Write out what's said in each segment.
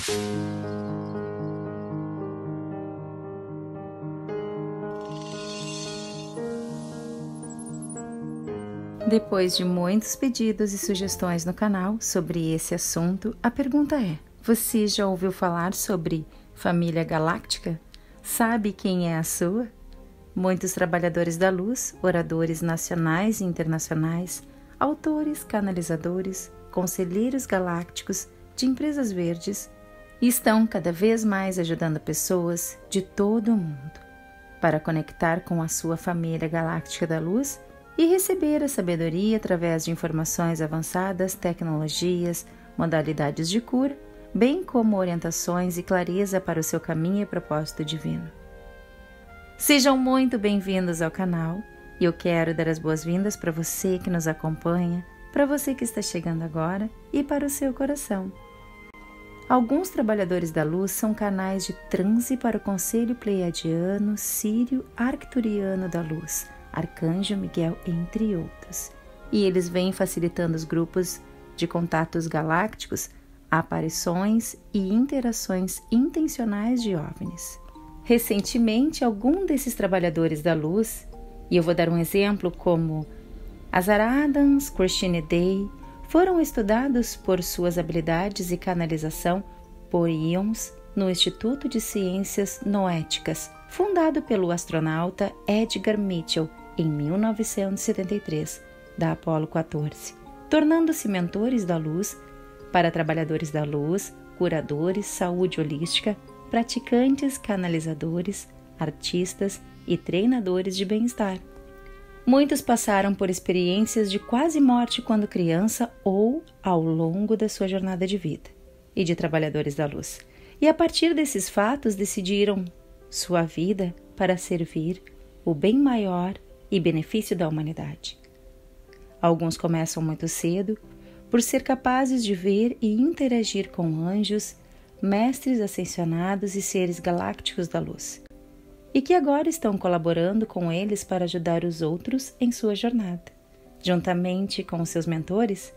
Depois de muitos pedidos e sugestões no canal sobre esse assunto, a pergunta é: você já ouviu falar sobre família galáctica? Sabe quem é a sua? Muitos trabalhadores da luz, oradores nacionais e internacionais, autores, canalizadores, conselheiros galácticos de empresas verdes estão cada vez mais ajudando pessoas de todo o mundo para conectar com a sua família galáctica da luz e receber a sabedoria através de informações avançadas, tecnologias, modalidades de cura, bem como orientações e clareza para o seu caminho e propósito divino. Sejam muito bem-vindos ao canal e eu quero dar as boas-vindas para você que nos acompanha, para você que está chegando agora e para o seu coração. Alguns trabalhadores da luz são canais de transe para o Conselho Pleiadiano, Sírio, Arcturiano da Luz, Arcanjo Miguel, entre outros. E eles vêm facilitando os grupos de contatos galácticos, aparições e interações intencionais de OVNIs. Recentemente, algum desses trabalhadores da luz, e eu vou dar um exemplo como Azara Adams, Christine Day, foram estudados por suas habilidades e canalização por íons no Instituto de Ciências Noéticas, fundado pelo astronauta Edgar Mitchell em 1973, da Apollo 14, tornando-se mentores da luz para trabalhadores da luz, curadores, saúde holística, praticantes, canalizadores, artistas e treinadores de bem-estar. Muitos passaram por experiências de quase morte quando criança ou ao longo da sua jornada de vida e de trabalhadores da luz. E a partir desses fatos decidiram sua vida para servir o bem maior e benefício da humanidade. Alguns começam muito cedo por ser capazes de ver e interagir com anjos, mestres ascensionados e seres galácticos da luz, e que agora estão colaborando com eles para ajudar os outros em sua jornada, juntamente com seus mentores.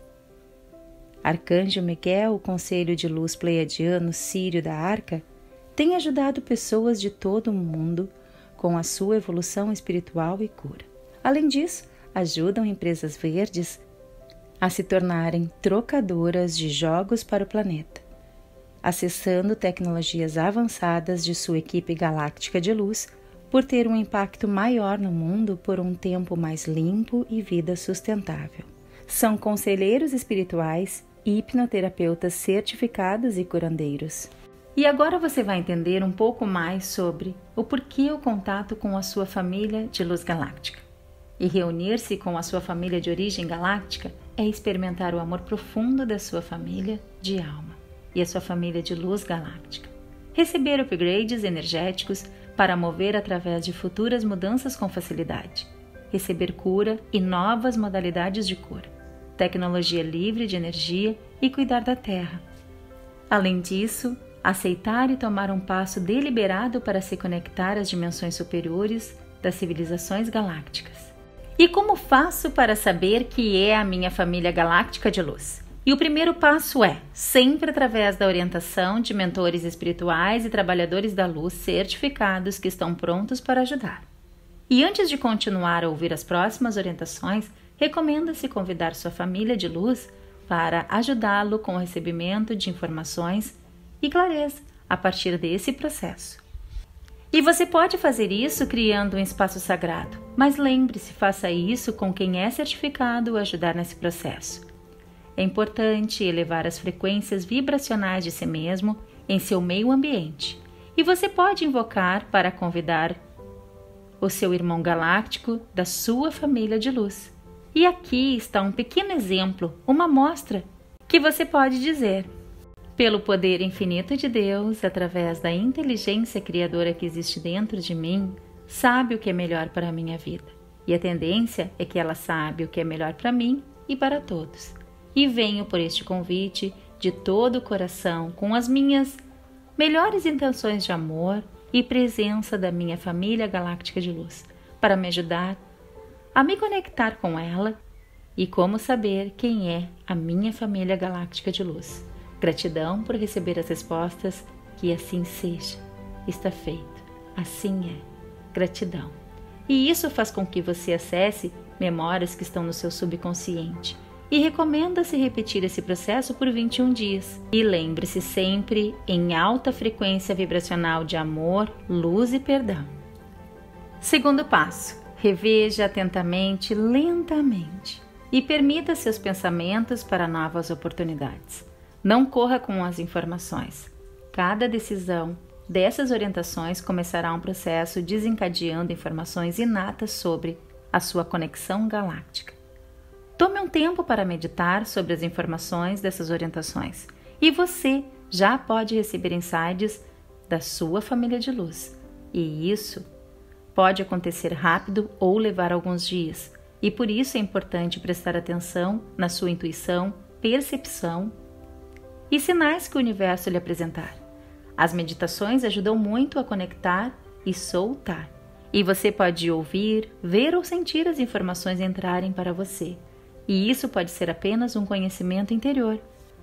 Arcanjo Miguel, o Conselho de Luz Pleiadiano Sírio da Arca, tem ajudado pessoas de todo o mundo com a sua evolução espiritual e cura. Além disso, ajudam empresas verdes a se tornarem trocadoras de jogos para o planeta, acessando tecnologias avançadas de sua equipe galáctica de luz por ter um impacto maior no mundo por um tempo mais limpo e vida sustentável. São conselheiros espirituais e hipnoterapeutas certificados e curandeiros. E agora você vai entender um pouco mais sobre o porquê o contato com a sua família de luz galáctica. E reunir-se com a sua família de origem galáctica é experimentar o amor profundo da sua família de alma e a sua família de luz galáctica. Receber upgrades energéticos para mover através de futuras mudanças com facilidade. Receber cura e novas modalidades de cura. Tecnologia livre de energia e cuidar da Terra. Além disso, aceitar e tomar um passo deliberado para se conectar às dimensões superiores das civilizações galácticas. E como faço para saber que é a minha família galáctica de luz? E o primeiro passo é, sempre através da orientação de mentores espirituais e trabalhadores da luz certificados que estão prontos para ajudar. E antes de continuar a ouvir as próximas orientações, recomenda-se convidar sua família de luz para ajudá-lo com o recebimento de informações e clareza a partir desse processo. E você pode fazer isso criando um espaço sagrado, mas lembre-se, faça isso com quem é certificado a ajudar nesse processo. É importante elevar as frequências vibracionais de si mesmo em seu meio ambiente, e você pode invocar para convidar o seu irmão galáctico da sua família de luz. E aqui está um pequeno exemplo, uma amostra, que você pode dizer: pelo poder infinito de Deus, através da inteligência criadora que existe dentro de mim, sabe o que é melhor para a minha vida. E a tendência é que ela sabe o que é melhor para mim e para todos. E venho por este convite de todo o coração, com as minhas melhores intenções de amor e presença da minha família galáctica de luz, para me ajudar a me conectar com ela e como saber quem é a minha família galáctica de luz. Gratidão por receber as respostas, que assim seja. Está feito. Assim é. Gratidão. E isso faz com que você acesse memórias que estão no seu subconsciente. E recomenda-se repetir esse processo por 21 dias. E lembre-se sempre em alta frequência vibracional de amor, luz e perdão. Segundo passo, reveja atentamente, lentamente e permita seus pensamentos para novas oportunidades. Não corra com as informações. Cada decisão dessas orientações começará um processo desencadeando informações inatas sobre a sua conexão galáctica. Tome um tempo para meditar sobre as informações dessas orientações e você já pode receber insights da sua família de luz. E isso pode acontecer rápido ou levar alguns dias, e por isso é importante prestar atenção na sua intuição, percepção e sinais que o universo lhe apresentar. As meditações ajudam muito a conectar e soltar, e você pode ouvir, ver ou sentir as informações entrarem para você. E isso pode ser apenas um conhecimento interior.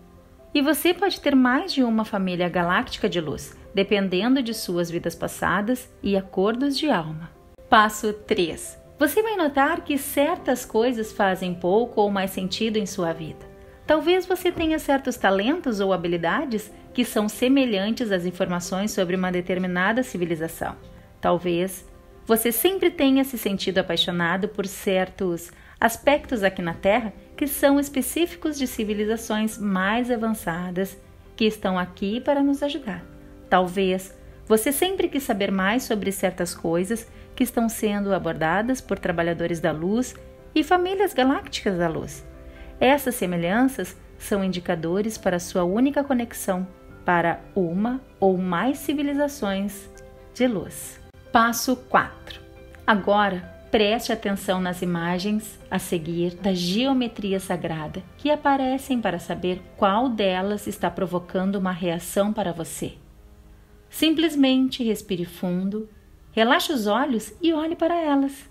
E você pode ter mais de uma família galáctica de luz, dependendo de suas vidas passadas e acordos de alma. Passo 3. Você vai notar que certas coisas fazem pouco ou mais sentido em sua vida. Talvez você tenha certos talentos ou habilidades que são semelhantes às informações sobre uma determinada civilização. Talvez você sempre tenha se sentido apaixonado por certos aspectos aqui na Terra que são específicos de civilizações mais avançadas que estão aqui para nos ajudar. Talvez você sempre quis saber mais sobre certas coisas que estão sendo abordadas por trabalhadores da luz e famílias galácticas da luz. Essas semelhanças são indicadores para a sua única conexão para uma ou mais civilizações de luz. Passo 4. Agora, preste atenção nas imagens a seguir da geometria sagrada que aparecem para saber qual delas está provocando uma reação para você. Simplesmente respire fundo, relaxe os olhos e olhe para elas.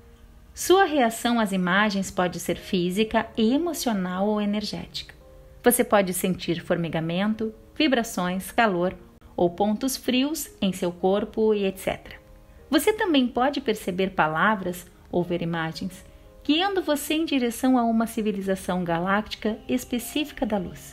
Sua reação às imagens pode ser física, emocional ou energética. Você pode sentir formigamento, vibrações, calor ou pontos frios em seu corpo e etc. Você também pode perceber palavras ou ver imagens, guiando você em direção a uma civilização galáctica específica da luz.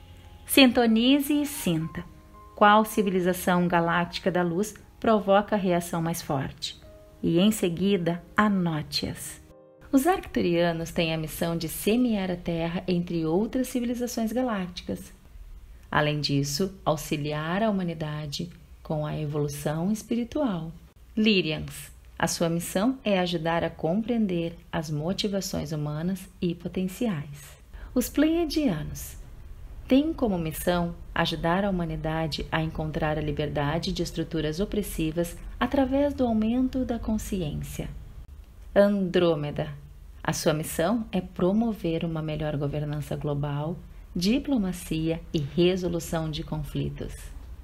Sintonize e sinta qual civilização galáctica da luz provoca a reação mais forte. E em seguida, anote-as. Os arcturianos têm a missão de semear a Terra entre outras civilizações galácticas. Além disso, auxiliar a humanidade com a evolução espiritual. Lyrians, a sua missão é ajudar a compreender as motivações humanas e potenciais. Os Pleiadianos têm como missão ajudar a humanidade a encontrar a liberdade de estruturas opressivas através do aumento da consciência. Andrômeda, a sua missão é promover uma melhor governança global, diplomacia e resolução de conflitos.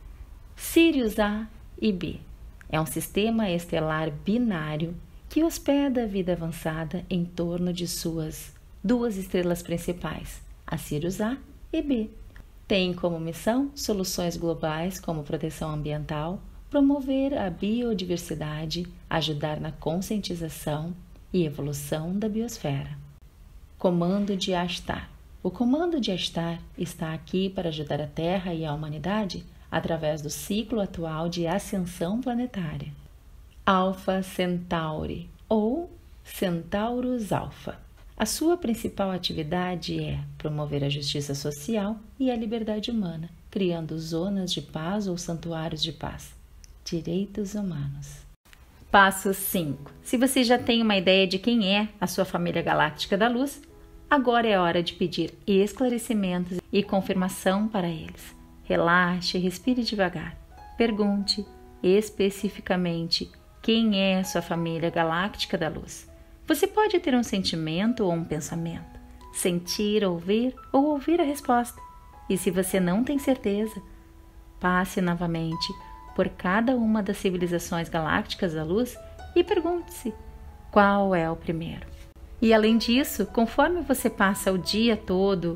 Sirius A e B é um sistema estelar binário que hospeda a vida avançada em torno de suas duas estrelas principais, a Sirius A e B. Tem como missão soluções globais como proteção ambiental, promover a biodiversidade, ajudar na conscientização e evolução da biosfera. Comando de Ashtar. O comando de Ashtar está aqui para ajudar a Terra e a humanidade através do ciclo atual de ascensão planetária. Alpha Centauri ou Centaurus Alpha. A sua principal atividade é promover a justiça social e a liberdade humana, criando zonas de paz ou santuários de paz. Direitos humanos. Passo 5. Se você já tem uma ideia de quem é a sua família galáctica da luz, agora é hora de pedir esclarecimentos e confirmação para eles. Relaxe, respire devagar. Pergunte especificamente quem é a sua família galáctica da luz. Você pode ter um sentimento ou um pensamento, sentir, ouvir ou ouvir a resposta. E se você não tem certeza, passe novamente por cada uma das civilizações galácticas da luz e pergunte-se qual é o primeiro. E além disso, conforme você passa o dia todo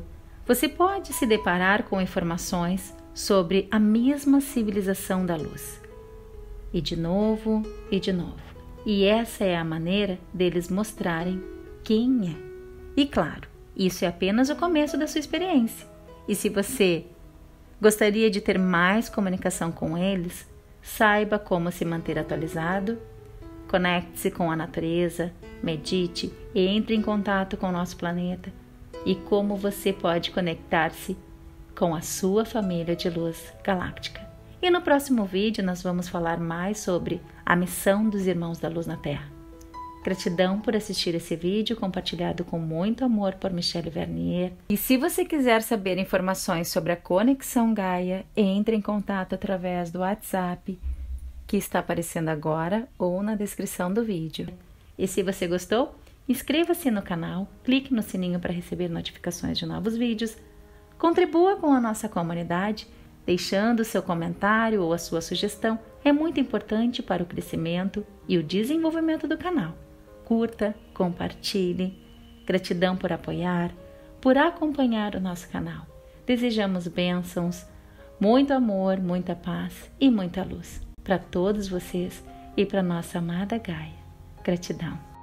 você pode se deparar com informações sobre a mesma civilização da luz. E de novo, e de novo. E essa é a maneira deles mostrarem quem é. E claro, isso é apenas o começo da sua experiência. E se você gostaria de ter mais comunicação com eles, saiba como se manter atualizado, conecte-se com a natureza, medite e entre em contato com o nosso planeta e como você pode conectar-se com a sua família de luz galáctica. E no próximo vídeo nós vamos falar mais sobre a missão dos Irmãos da Luz na Terra. Gratidão por assistir esse vídeo compartilhado com muito amor por Michele Vernier. E se você quiser saber informações sobre a Conexão Gaia, entre em contato através do WhatsApp que está aparecendo agora ou na descrição do vídeo. E se você gostou, inscreva-se no canal, clique no sininho para receber notificações de novos vídeos, contribua com a nossa comunidade, deixando seu comentário ou a sua sugestão é muito importante para o crescimento e o desenvolvimento do canal. Curta, compartilhe. Gratidão por apoiar, por acompanhar o nosso canal. Desejamos bênçãos, muito amor, muita paz e muita luz para todos vocês e para nossa amada Gaia. Gratidão.